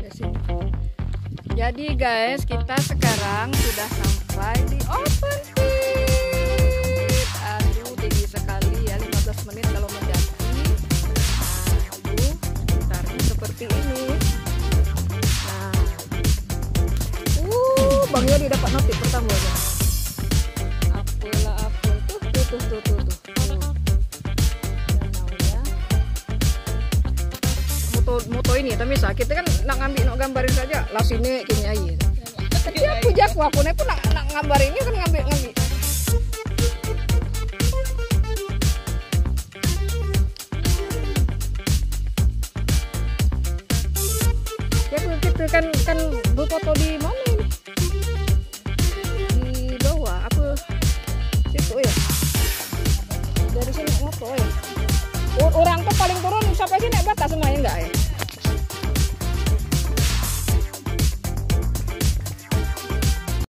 sini. Jadi guys, kita sekarang sudah sampai di open pit. Aduh, tinggi sekali ya, 15 menit kalau mendaki. Aduh, putarnya seperti ini. Nah, Bang Yodi dapat notif pertama ya. Apel tuh. Moto ini tapi sakit kan nak ngambil gambarin saja lah sini kini air. Tapi aku jago aku pun nak gambar ini kan ngambil. Ya kita kan berfoto di mana ini? Di bawah apa? Situ ya. Dari sini moto ya. Orang tuh paling turun sampai sini batas semuanya enggak ya?